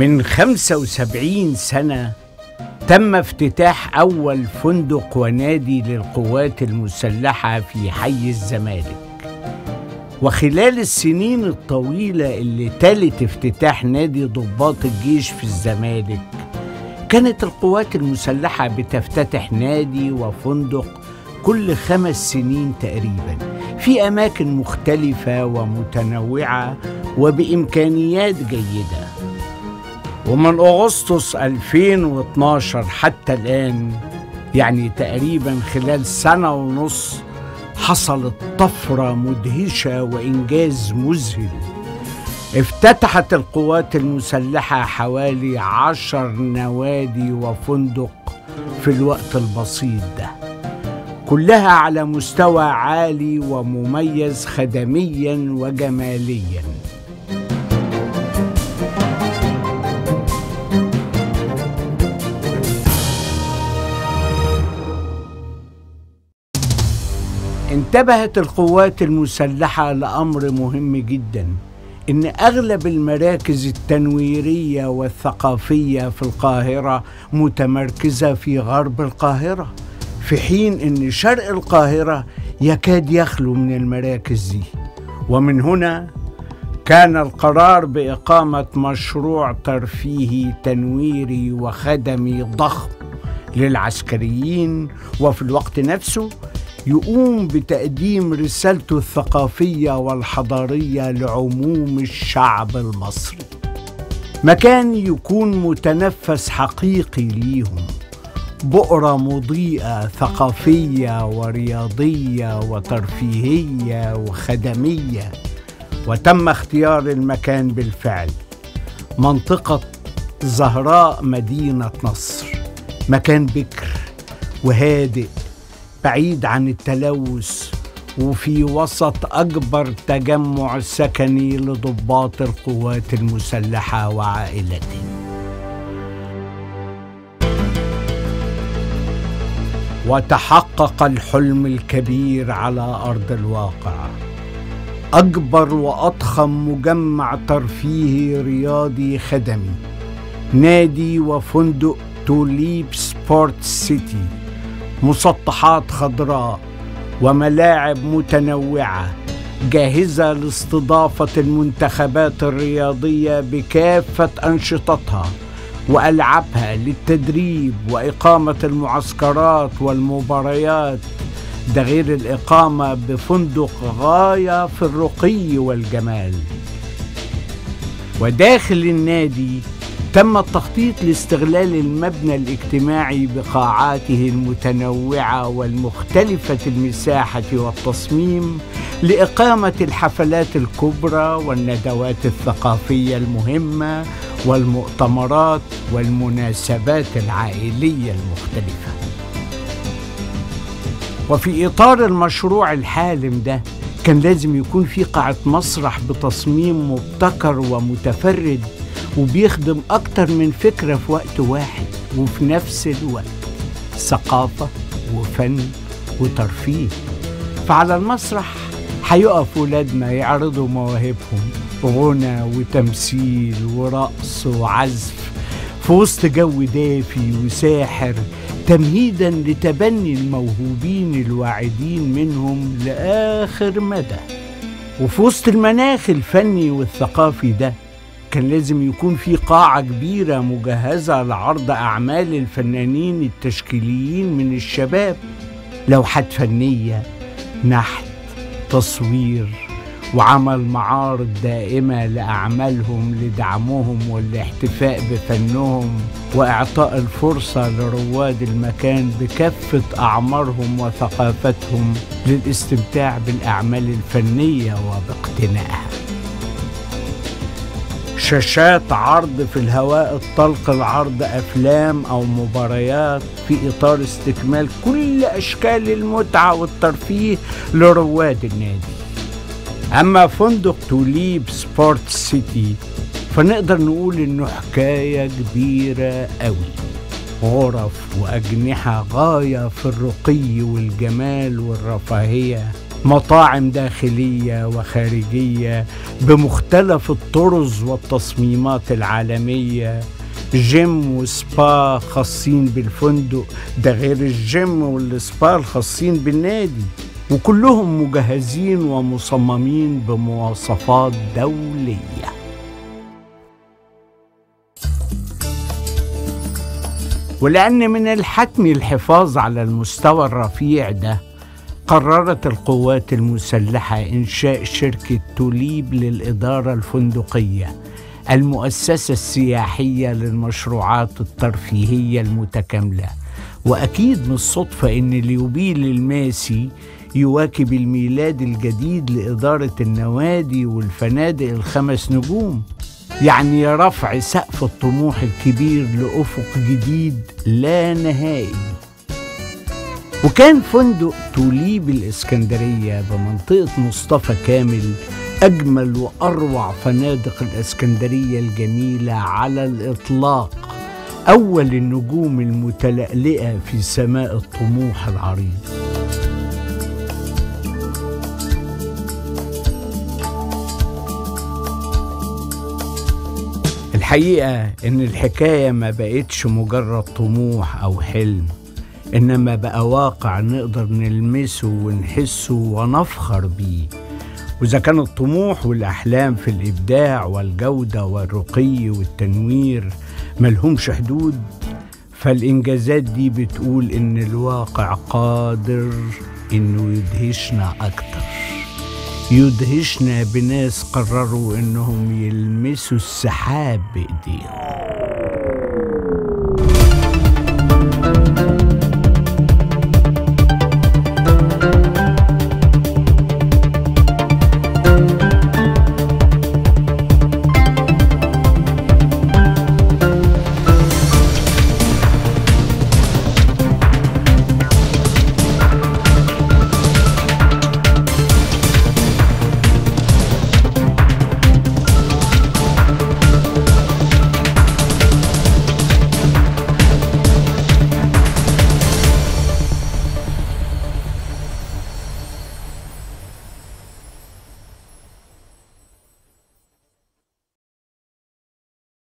من 75 سنة تم افتتاح أول فندق ونادي للقوات المسلحة في حي الزمالك. وخلال السنين الطويلة اللي تلت افتتاح نادي ضباط الجيش في الزمالك، كانت القوات المسلحة بتفتتح نادي وفندق كل 5 سنين تقريبا في أماكن مختلفة ومتنوعة وبإمكانيات جيدة. ومن أغسطس 2012 حتى الآن، يعني تقريبا خلال 1.5 سنة، حصلت طفرة مدهشة وإنجاز مذهل. افتتحت القوات المسلحة حوالي 10 نوادي وفندق في الوقت البسيط ده، كلها على مستوى عالي ومميز خدميا وجماليا. انتبهت القوات المسلحة لأمر مهم جدا، إن أغلب المراكز التنويرية والثقافية في القاهرة متمركزة في غرب القاهرة، في حين إن شرق القاهرة يكاد يخلو من المراكز دي. ومن هنا كان القرار بإقامة مشروع ترفيهي تنويري وخدمي ضخم للعسكريين، وفي الوقت نفسه يقوم بتقديم رسالته الثقافية والحضارية لعموم الشعب المصري. مكان يكون متنفس حقيقي ليهم، بؤرة مضيئة ثقافية ورياضية وترفيهية وخدمية. وتم اختيار المكان بالفعل، منطقة زهراء مدينة نصر، مكان بكر وهادئ بعيد عن التلوث، وفي وسط أكبر تجمع سكني لضباط القوات المسلحة وعائلتهم. وتحقق الحلم الكبير على أرض الواقع. أكبر وأضخم مجمع ترفيهي رياضي خدمي، نادي وفندق توليب سبورت سيتي، مسطحات خضراء وملاعب متنوعة جاهزة لاستضافة المنتخبات الرياضية بكافة أنشطتها وألعابها للتدريب وإقامة المعسكرات والمباريات، ده غير الإقامة بفندق غاية في الرقي والجمال. وداخل النادي تم التخطيط لاستغلال المبنى الاجتماعي بقاعاته المتنوعة والمختلفة المساحة والتصميم لإقامة الحفلات الكبرى والندوات الثقافية المهمة والمؤتمرات والمناسبات العائلية المختلفة. وفي إطار المشروع الحالم ده، كان لازم يكون في قاعة مسرح بتصميم مبتكر ومتفرد وبيخدم أكتر من فكرة في وقت واحد، وفي نفس الوقت ثقافة وفن وترفيه. فعلى المسرح هيقف ولادنا يعرضوا مواهبهم، غنى وتمثيل ورقص وعزف في وسط جو دافي وساحر، تمهيدا لتبني الموهوبين الواعدين منهم لآخر مدى. وفي وسط المناخ الفني والثقافي ده، كان لازم يكون في قاعة كبيرة مجهزة لعرض أعمال الفنانين التشكيليين من الشباب، لوحات فنية، نحت، تصوير، وعمل معارض دائمة لأعمالهم لدعمهم والاحتفاء بفنهم وإعطاء الفرصة لرواد المكان بكافة أعمارهم وثقافتهم للاستمتاع بالأعمال الفنية وباقتنائها. شاشات عرض في الهواء الطلق لعرض أفلام أو مباريات في إطار استكمال كل أشكال المتعة والترفيه لرواد النادي. أما فندق توليب سبورت سيتي فنقدر نقول إنه حكاية كبيرة قوي، غرف وأجنحة غاية في الرقي والجمال والرفاهية، مطاعم داخلية وخارجية بمختلف الطرز والتصميمات العالمية، جيم وسبا خاصين بالفندق، ده غير الجيم والسبا الخاصين بالنادي، وكلهم مجهزين ومصممين بمواصفات دولية. ولأن من الحتم الحفاظ على المستوى الرفيع ده، قررت القوات المسلحة إنشاء شركة توليب للإدارة الفندقية، المؤسسة السياحية للمشروعات الترفيهية المتكاملة. وأكيد مش صدفة إن اليوبيل الماسي يواكب الميلاد الجديد لإدارة النوادي والفنادق ال5 نجوم، يعني رفع سقف الطموح الكبير لأفق جديد لا نهائي. وكان فندق توليب الإسكندرية بمنطقة مصطفى كامل أجمل وأروع فنادق الإسكندرية الجميلة على الإطلاق، أول النجوم المتلألئة في سماء الطموح العريض. الحقيقة إن الحكاية ما بقتش مجرد طموح أو حلم، إنما بقى واقع نقدر نلمسه ونحسه ونفخر بيه. وإذا كان الطموح والأحلام في الإبداع والجودة والرقي والتنوير ملهمش حدود، فالإنجازات دي بتقول إن الواقع قادر إنه يدهشنا أكتر، يدهشنا بناس قرروا إنهم يلمسوا السحاب بإيديهم.